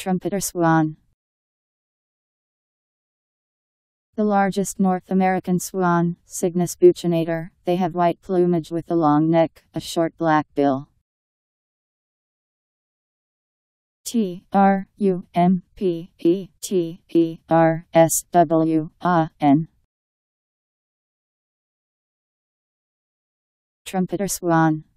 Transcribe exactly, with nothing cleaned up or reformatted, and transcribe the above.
Trumpeter swan. The largest North American swan, Cygnus buccinator, they have white plumage with a long neck, a short black bill. T R U M P E T E R S W A N. Trumpeter swan.